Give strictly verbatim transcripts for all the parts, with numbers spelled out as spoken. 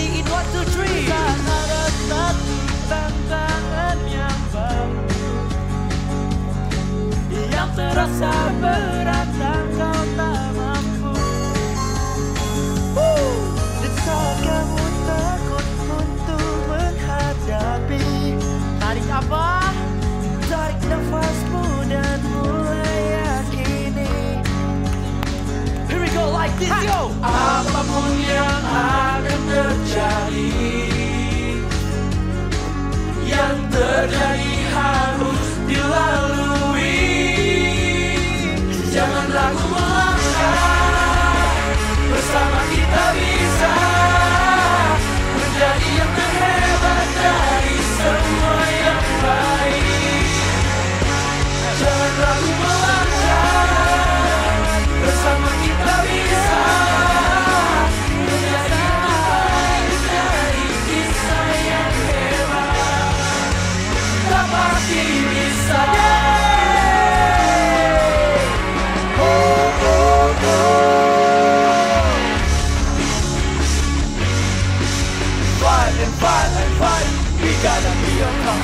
ready in one, two, three. Ada satu tantangan yang baru yang terasa berat dan kau tak mampu. Dan saat kamu takut untuk menghadapi, tarik apa? Tarik nafasmu dan mulai yakini. Here we go like this, yo. Apapun yang akan terjadi, yang terjadi harus dilalui. Jangan ragu melangkah, bersama kita bisa menjadi yang terhebat dari semua yang baik. Jangan ragu melangkah, bersama kita bisa menjadi yang terbaik dari kisah yang hebat. Kita pasti bisa. Fight and fight and fight, we gotta be on top.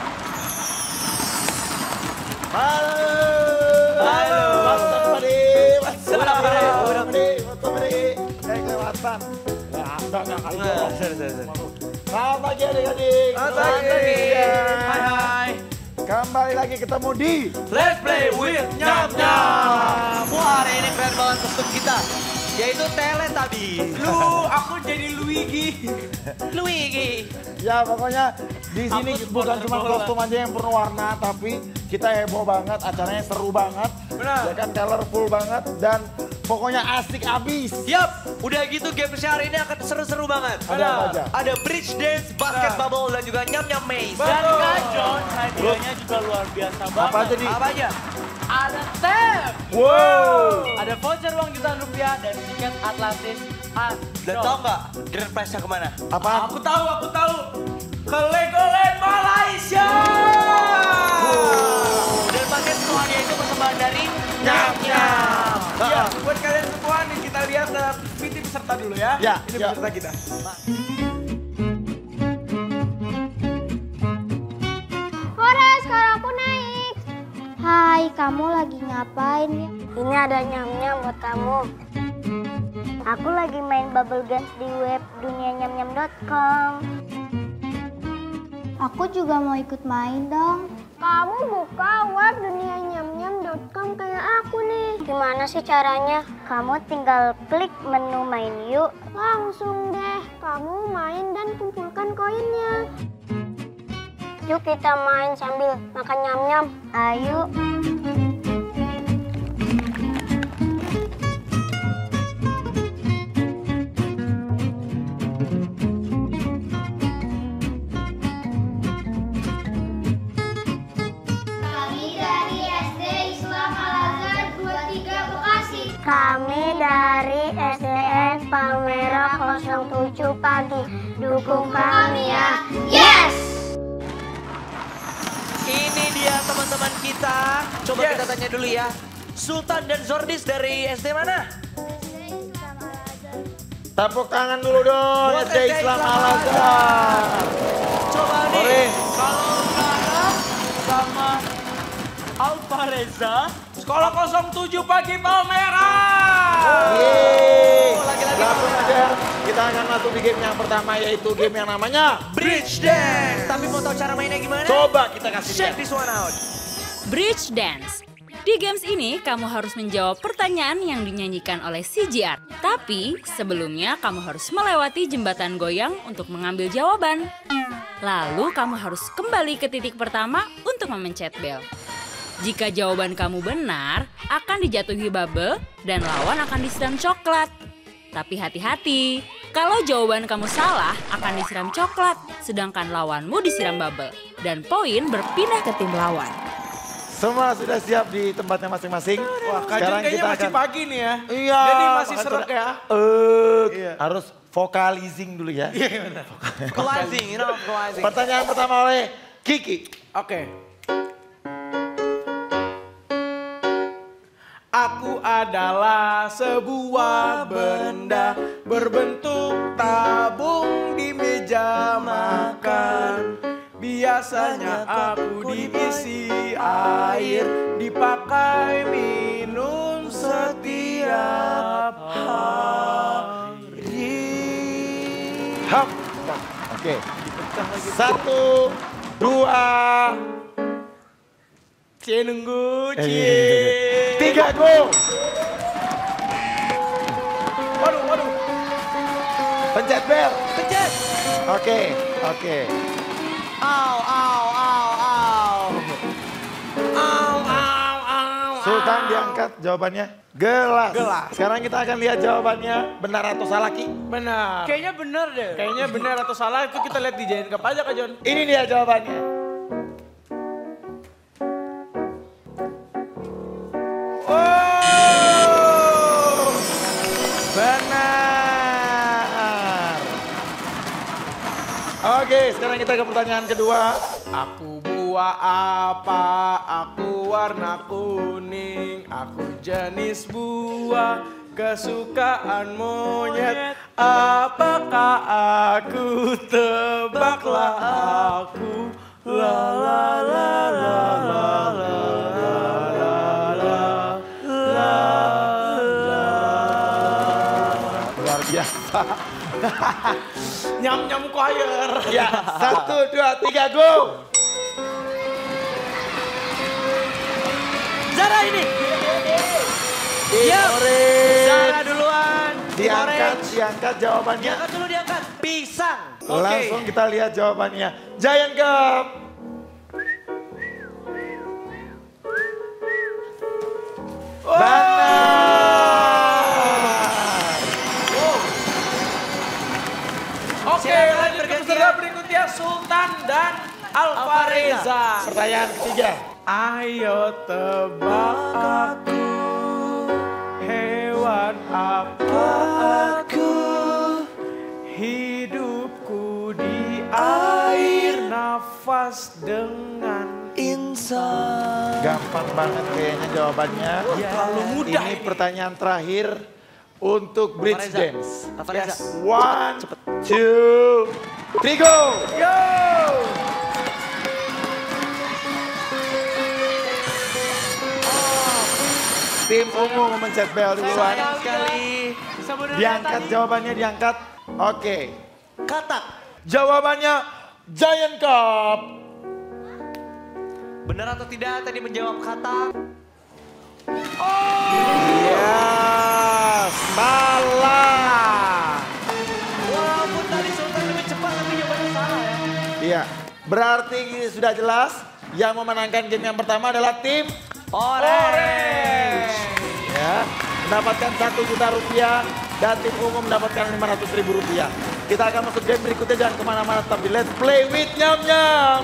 Halo. Halo. What's up, buddy? What's up, buddy? What's up, buddy? What's up, buddy? Eh, kelewatan. Nah, enggak, enggak, kali dorong. Selamat pagi adik-adik. Selamat pagi. Hai, hai. Kembali lagi ketemu di Let's play with Nyam Nyam. Wah, hari ini keren banget kostum kita. Yaitu Teletubbies. Lu, aku jadi Luigi. Luigi. Ya pokoknya di sini Aku bukan supporter cuma bola. kostum aja yang penuh warna, tapi kita heboh banget, acaranya seru banget, Benar. ya kan colorful banget dan pokoknya asik abis. Yap, udah gitu game hari ini akan seru-seru banget. Ada apa aja? Ada bridge dance, basket Nah. bubble, dan juga Nyam Nyam maze. Dan Betul. Kak John, hadiahnya juga luar biasa banget. Apa aja nih? Apa aja? Ada tab, Wow. ada voucher uang jutaan rupiah dan tiket Atlantis. Dan tau nggak grand prize-nya kemana? Apa? Aku tahu, aku tahu. Ke Legoland Malaysia. Dan paket semuanya itu persembahan dari Nyam Nyam. Iya, buat kalian semua nih kita lihat ke P T peserta dulu ya. Ya, Ini ya. peserta kita. Hore, sekarang aku naik. Hai, kamu lagi ngapain ya? Ini ada nyam-nyam buat kamu. Aku lagi main Bubble Guns di web dunia nyam-nyam dot com. Aku juga mau ikut main dong. Kamu buka web dunia nyam-nyam dot com kayak aku nih. Gimana sih caranya? Kamu tinggal klik menu main yuk. Langsung deh, kamu main dan kumpulkan koinnya. Yuk kita main sambil makan nyam-nyam. Ayo. Kami dari S D Islam Al-Azhar dua puluh tiga Bekasi. Kami dari S D N Palmera nol tujuh pagi. Dukung kami ya. Yes! Ini dia teman-teman kita. Coba Yes. kita tanya dulu ya. Sultan dan Zordis dari S D mana? Tepuk tangan dulu dong, Buat S D Islam Al-Azhar. Coba nih. Ore. Kalau Rara sama Alfa Reza, sekolah nol tujuh pagi Palmera. Yeay. lagi-lagi Langsung aja kita akan masuk di game yang pertama yaitu game yang namanya Bridge Dance. Tapi mau tahu cara mainnya gimana? coba kita kasih Check lihat. this one out. Bridge Dance. Di games ini, kamu harus menjawab pertanyaan yang dinyanyikan oleh C G R. Tapi, sebelumnya kamu harus melewati jembatan goyang untuk mengambil jawaban. Lalu, kamu harus kembali ke titik pertama untuk memencet bel. Jika jawaban kamu benar, akan dijatuhi bubble dan lawan akan disiram coklat. Tapi hati-hati, kalau jawaban kamu salah akan disiram coklat, sedangkan lawanmu disiram bubble. Dan poin berpindah ke tim lawan. Semua sudah siap di tempatnya masing-masing. Wah, Kak Jun kayaknya masih pagi nih ya. Iya. Jadi masih makanya serak sudah- ya. Eh, Iya. harus vocalizing dulu ya. Iya benar. Vocalizing, you know, vocalizing. Pertanyaan pertama oleh Kiki. Oke. Aku adalah sebuah benda berbentuk tabung di meja makan. Biasanya aku diisi air, dipakai minum setiap hari. Hap. Oke. Satu, dua, Cie nunggu, Eh, cie. tiga, go. Waduh, waduh. Pencet bel. Pencet. Oke, oke. Au, au, au, au. Au, au, au, Sultan au. diangkat jawabannya gelas. Gelas. Sekarang kita akan lihat jawabannya benar atau salah Ki. Benar. Kayaknya bener deh. Kayaknya benar atau salah itu kita lihat di Giant Cup aja Kak John. Ini dia jawabannya. Oh, benar. Oke, sekarang kita ke pertanyaan kedua. Aku buah apa? Aku warna kuning. Aku jenis buah kesukaan monyet. Apakah aku? Tebaklah aku. La la la la la la la la la. Luar biasa. Nyam nyam choir. Ya, satu, dua, tiga, go. Zara ini. Iya, Zara duluan. Diangkat, Orange. diangkat jawabannya. Diangkat dulu, diangkat. Pisang. Langsung kita lihat jawabannya. Giant Cup. Benar. Oke, Silakan lanjut ke bergantian. peserta berikutnya Sultan dan Alvareza. Pertanyaan ketiga. Ayo tebak aku, hewan apa aku? Hidupku di air, nafas dengan insan. Gampang banget kayaknya jawabannya. Terlalu mudah Ini ini. pertanyaan terakhir untuk bridge Alvareza. dance. Alvareza. One, two, three, go. Yo! Tim ungu memencet bel duluan. Sayang sekali. Sebenarnya Diangkat tadi jawabannya, diangkat. Oke. katak. Jawabannya Giant Cup. Benar atau tidak tadi menjawab katak? Iya, salah. Walaupun tadi Sultan lebih cepat tapi jawabannya salah ya. Iya, berarti sudah jelas yang memenangkan game yang pertama adalah tim Orange. ya, mendapatkan satu juta rupiah dan tim ungu mendapatkan lima ratus ribu rupiah. Kita akan masuk game berikutnya, jangan kemana-mana, tetap di Let's Play with Nyam Nyam.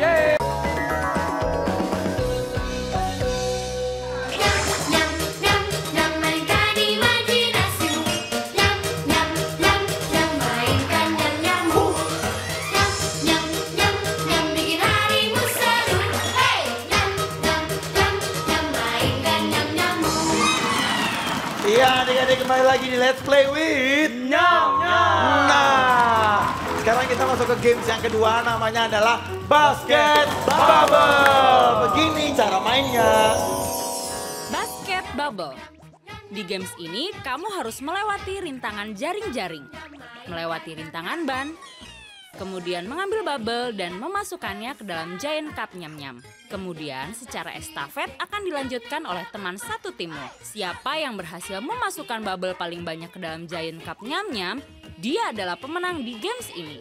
Nyam, nyam, nyam, mainkan imajinasi. Nyam, nyam, nyam, nyam, mainkan nyam, nyammu. Nyam, nyam, nyam, nyam, bikin harimu seru. Hey, nyam, nyam, nyam, nyam, mainkan nyam, nyammu. Iya, adik-adik kembali lagi di Let's Play with Nyam nyam. Nah, sekarang kita masuk ke games yang kedua, namanya adalah Basket Bubble. Begini cara mainnya. Basket Bubble. Di games ini, kamu harus melewati rintangan jaring-jaring, melewati rintangan ban, kemudian mengambil bubble dan memasukkannya ke dalam Giant Cup Nyam-Nyam. Kemudian secara estafet akan dilanjutkan oleh teman satu timmu. Siapa yang berhasil memasukkan bubble paling banyak ke dalam Giant Cup Nyam-Nyam, dia adalah pemenang di games ini.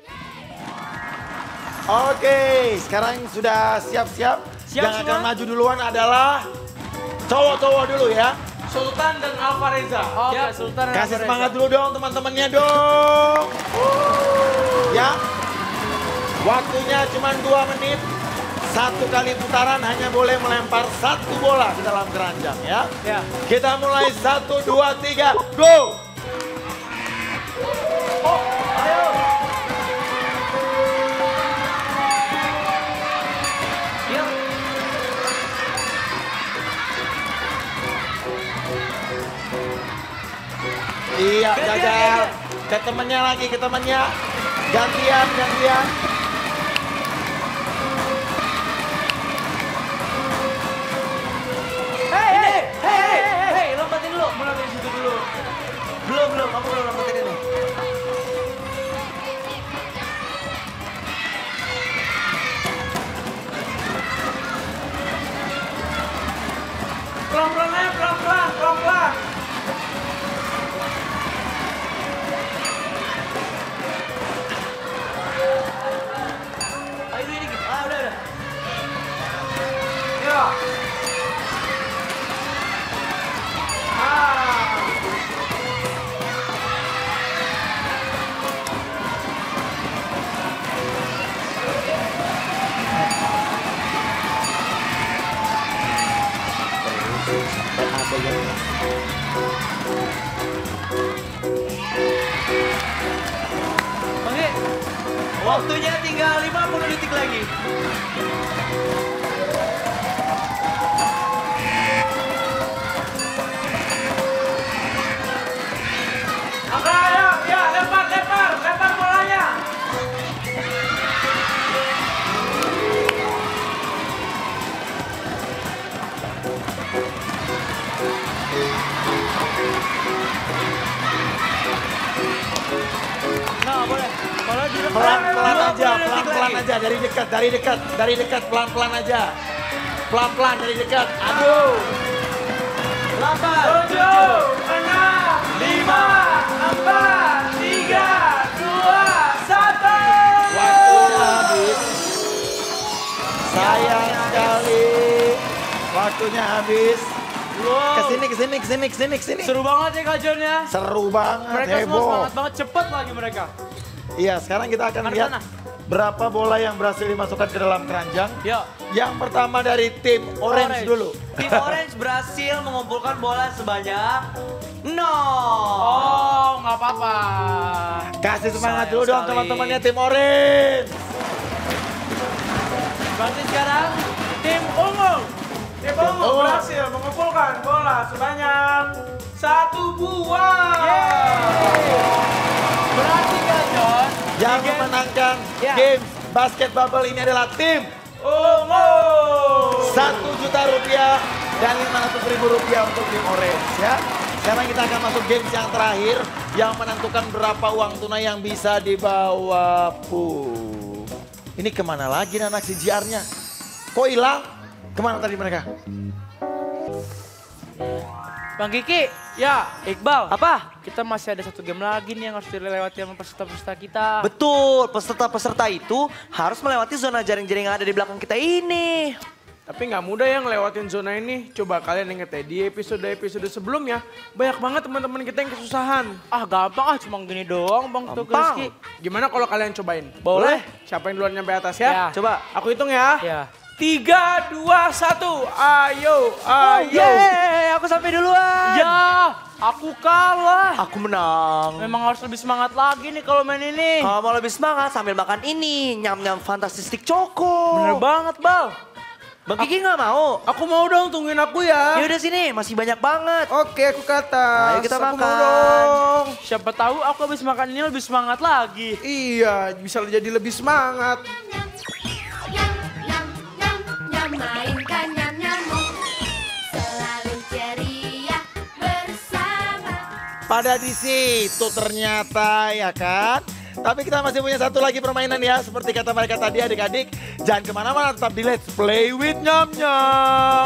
Oke, sekarang sudah siap-siap. Siap Yang akan semua? maju duluan adalah cowok-cowok dulu ya. Sultan dan Alvareza. Oke, Ya. Sultan dan Kasih Alvareza. semangat dulu dong teman-temannya dong. Ya, waktunya cuma dua menit. Satu kali putaran hanya boleh melempar satu bola ke dalam keranjang ya. Ya. Kita mulai satu, dua, tiga, go. Yuk. Iya, Gantian, Jajal. gantian. Ke temennya lagi, ke temennya. Gantian, gantian. Hei, hei, hei, hei, hei, lompatin dulu. Mulai dari situ dulu. Belum, belum, kamu belum lompatin ini. Pelan-pelan aja, pelan-pelan, pelan-pelan. Ayo ini, ah udah, udah. Ya. Ah. Ada yang Oke, waktunya tinggal lima puluh detik lagi. Angka, ya, ya, lempar, lempar, lempar bolanya. Nggak boleh. Kalau di depan pelan-pelan dua aja, puluh detik pelan-pelan lagi. aja, dari dekat, dari dekat, dari dekat, pelan-pelan aja. Pelan-pelan dari dekat. Aduh. Delapan, Tujuh, enam, lima, empat, tiga, dua, satu. Waktunya habis. Sayang sekali. Waktunya habis. Wow. Kesini, kesini, kesini, kesini, kesini. Seru banget ya Kak John ya. Seru banget, Mereka semua heboh. semangat banget, cepet lagi mereka. Iya, sekarang kita akan Mana lihat sana? berapa bola yang berhasil dimasukkan ke dalam keranjang. Yuk. Yang pertama dari tim Orange, Orange. dulu. Tim Orange berhasil mengumpulkan bola sebanyak nol. Oh, nggak apa-apa. Kasih semangat Sayang dulu dong sekali. teman-temannya tim Orange. Berarti sekarang tim ungu. Tim ungu ungu. berhasil mengumpulkan bola sebanyak satu buah. Berarti Kak John, Yang di game- memenangkan Ya. game basket bubble ini adalah tim Ungu. satu juta rupiah dan lima ratus ribu rupiah untuk tim Orange ya. Sekarang kita akan masuk games yang terakhir yang menentukan berapa uang tunai yang bisa dibawa Pu. Ini kemana lagi anak C J R-nya? Kok hilang? Kemana tadi mereka? Bang Kiki, ya Iqbal, apa? kita masih ada satu game lagi nih yang harus dilewati sama peserta-peserta kita. Betul, peserta-peserta itu harus melewati zona jaring-jaring yang ada di belakang kita ini. Tapi nggak mudah ya ngelewatin zona ini. Coba kalian inget ya, di episode-episode sebelumnya banyak banget teman-teman kita yang kesusahan. Ah gampang ah, cuma gini doang Bang Gampang. Rizky. Gimana kalau kalian cobain? Boleh. Siapa yang duluan nyampe atas ya? Ya, coba. Aku hitung ya. Ya. Tiga, dua, satu. Ayo, ayo. Yeay, aku sampai duluan. Ya, aku kalah. Aku menang. Memang harus lebih semangat lagi nih kalau main ini. Kalau mau lebih semangat sambil makan ini, nyam-nyam fantastik Choco. Bener banget, Bal. Bang Kiki nggak mau? Aku mau dong, tungguin aku ya. Ya udah sini, masih banyak banget. Oke, aku ke atas. Ayo kita Aku mau makan. dong. Siapa tahu aku habis makan ini lebih semangat lagi. Iya, bisa jadi lebih semangat. Nyam, nyam, nyam, nyam, mainkan nyam nyamuk. Selalu ceria bersama. Pada di situ ternyata ya kan. Tapi kita masih punya satu lagi permainan ya. Seperti kata mereka tadi adik-adik. Jangan kemana-mana, tetap di Let's Play with Nyam Nyam.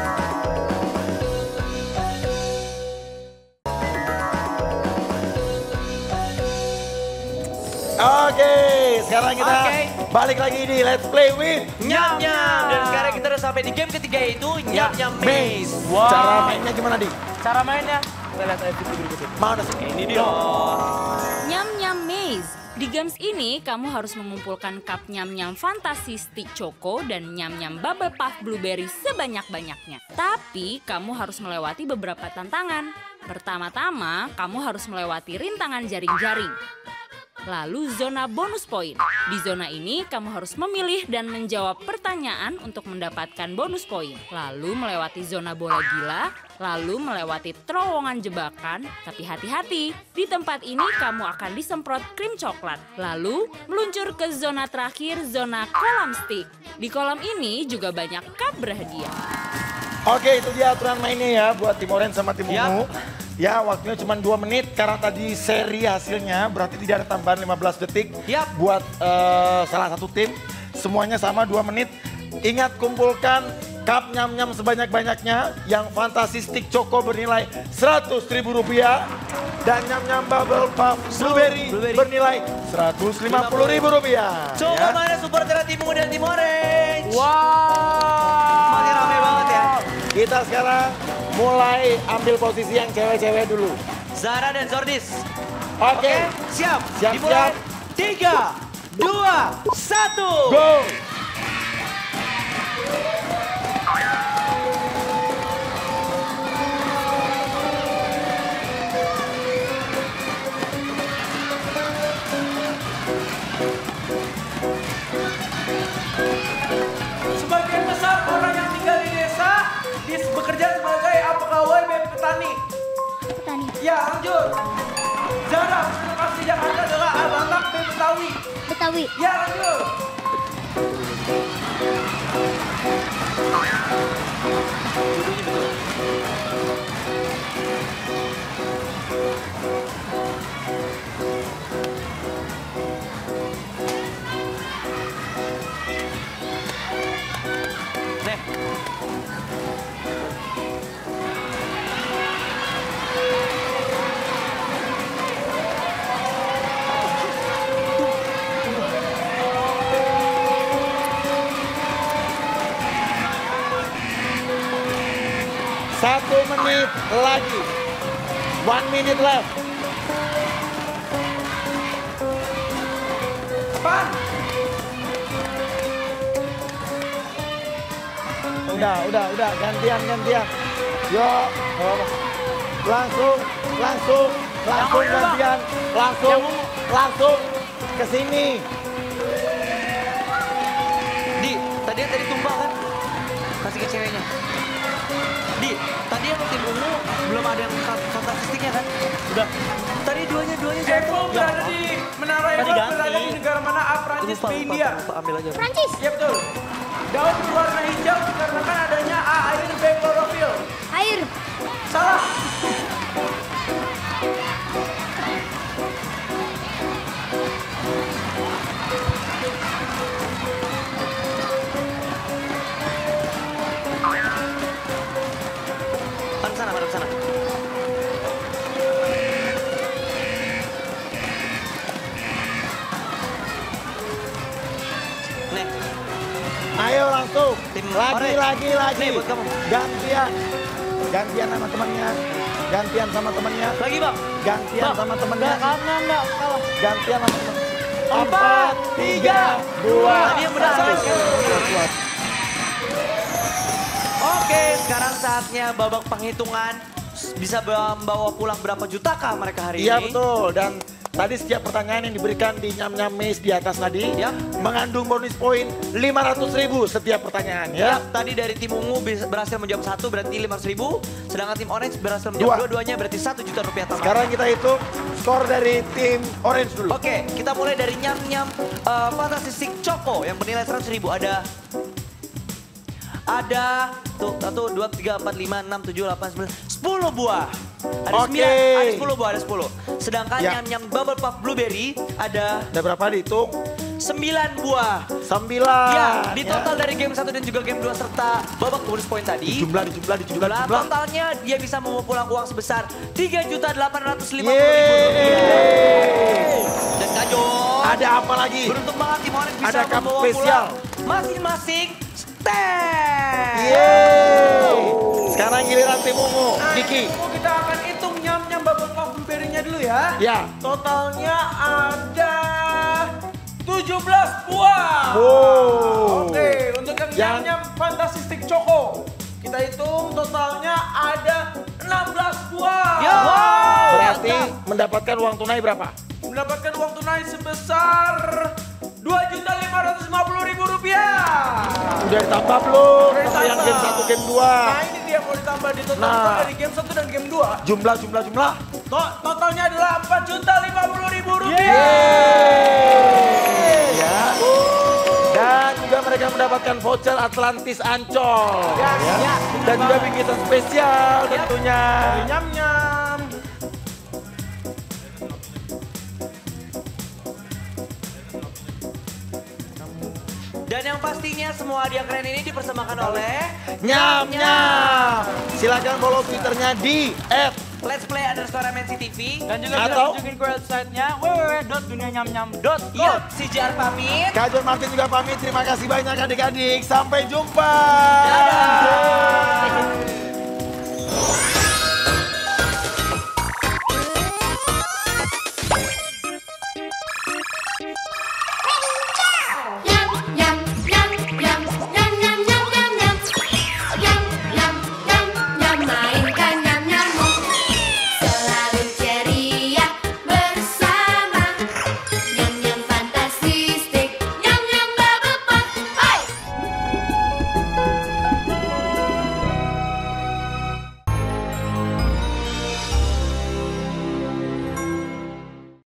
Oke, sekarang kita Oke. balik lagi di Let's Play with Nyam-nyam. Dan sekarang kita udah sampai di game ketiga yaitu Nyam-nyam Maze. Wow. Cara mainnya gimana, Di? Cara mainnya, kita lihat aja video berikut ini. Mana sih? Ini dia. Nyam-nyam Maze. Di games ini, kamu harus mengumpulkan cup nyam-nyam fantasi stick choco dan nyam-nyam bubble puff blueberry sebanyak-banyaknya. Tapi, kamu harus melewati beberapa tantangan. Pertama-tama, kamu harus melewati rintangan jaring-jaring. lalu zona bonus poin. Di zona ini kamu harus memilih dan menjawab pertanyaan untuk mendapatkan bonus poin. Lalu melewati zona bola gila, lalu melewati terowongan jebakan. Tapi hati-hati, di tempat ini kamu akan disemprot krim coklat. Lalu meluncur ke zona terakhir, zona kolam stick. Di kolam ini juga banyak cup berhadiah. Oke, itu dia aturan mainnya ya buat tim orange sama tim Yap. ungu. Ya, waktunya cuma dua menit karena tadi seri hasilnya berarti tidak ada tambahan lima belas detik Yap. buat eh, salah satu tim. Semuanya sama dua menit. Ingat kumpulkan cup nyam-nyam sebanyak-banyaknya yang Fantasy Stick Choco bernilai seratus ribu rupiah dan nyam-nyam Bubble Puff Blueberry, Blueberry. bernilai seratus lima puluh ribu rupiah. Coba ya. mana support antara tim ungu dan tim orange. Wow. Makin rame banget ya. Kita sekarang mulai ambil posisi yang cewek-cewek dulu. Zara dan Zordis. Oke, Oke, siap. Siap, Dimulai. siap. Tiga, dua, satu. go! Sebagian besar orang yang tinggal di desa dis bekerja sebagai apa pegawai B P petani. Petani. Ya, lanjut. Zara, berkas di Jakarta adalah Abangkak B Betawi. Betawi. Ya, lanjut. Nih. Satu menit lagi. One minute left. Pan. Udah, udah, udah. Gantian, gantian. Yo, nggak apa-apa. Langsung, langsung, langsung Yang ungu, Bang. gantian. Langsung, langsung ke sini. Di, tadi yang tadi tumbang kan? Kasih ke ceweknya. Di, tadi yang tim ungu belum ada yang fantastiknya kan? Udah. Tadi duanya duanya Apple berada di Menara Tadi Eiffel ganti. berada di negara mana? A, Prancis, Lupa, B, lupa, India. lupa, ambil aja. Prancis. Ya betul. Daun berwarna hijau dikarenakan adanya A, air, B, klorofil. Air. Salah. Mana sana, mana sana. Nih, Ayo langsung. Tim lagi, orange. lagi, lagi. Nih, buat kamu. Gantian. Gantian sama temannya. Gantian sama temannya. lagi bang. Gantian Bang, sama temannya. enggak, enggak, enggak, kalah. Gantian sama temannya. Empat, tiga, dua, Tadi yang benar salah. satu. Oke, sekarang saatnya babak penghitungan. Bisa membawa pulang berapa jutakah mereka hari Iya ini? betul, dan tadi setiap pertanyaan yang diberikan di nyam-nyam maze di atas tadi Yap. mengandung bonus poin lima ratus ribu setiap pertanyaan ya. Ya, tadi dari tim ungu bis- berhasil menjawab satu berarti lima ratus ribu. Sedangkan tim orange berhasil Dua. menjawab dua-duanya berarti satu juta rupiah tambahan. Sekarang kita hitung skor dari tim orange dulu. Oke, kita mulai dari nyam-nyam uh, Fantasy Stick Choco yang bernilai seratus ribu. Ada ada tuh satu, dua, tiga, empat, lima, enam, tujuh, delapan, sembilan, sepuluh buah. Ada Oke. sembilan, ada sepuluh buah, ada sepuluh. Sedangkan Ya. nyam-nyam Bubble Puff Blueberry ada Ada berapa dihitung? sembilan buah. Sembilan. Ya, di total dari game satu dan juga game dua serta babak bonus poin tadi. Jumlah, dijumlah, dijumlah, Jumlah dijumlah. totalnya dia bisa membawa pulang uang sebesar tiga juta delapan ratus lima puluh ribu Yeay. rupiah. Dan Kajo, Ada apa lagi? beruntung banget tim Orange bisa Ada cup membawa spesial. pulang masing-masing stand. Yeay. Sekarang giliran tim ungu. Nah, Kiki. itu kita akan hitung nyam-nyam bubble puff blueberry-nya dulu ya. Ya. Totalnya ada tujuh belas buah. Wow. Oke, untuk yang Yang- nyam-nyam Fantasy Stick Choco. Kita hitung totalnya ada enam belas buah. Ya. Berarti mendapatkan uang tunai berapa? mendapatkan uang tunai sebesar dua juta lima ratus lima puluh ribu rupiah. Udah ditambah belum? Udah Sama yang ditambah. game satu, game dua. Nah ini dia mau ditambah di total Nah. total dari game satu dan game dua. Jumlah, jumlah, jumlah. To- totalnya adalah empat juta lima puluh ribu rupiah. Ya. Dan juga mereka mendapatkan voucher Atlantis Ancol. Ya, ya. Dan juga bingkisan spesial tentunya. Nyam-nyam. Dan yang pastinya semua hadiah keren ini dipersembahkan oleh Nyam nyam. Silakan follow Twitternya di at Let's Play underscore M N C T V. Dan juga bisa Atau- kunjungin ke websitenya w w w dot dunia nyam nyam dot com. Yuk, si Jar pamit. Kak John Martin juga pamit. Terima kasih banyak adik-adik. Sampai jumpa. Dadah.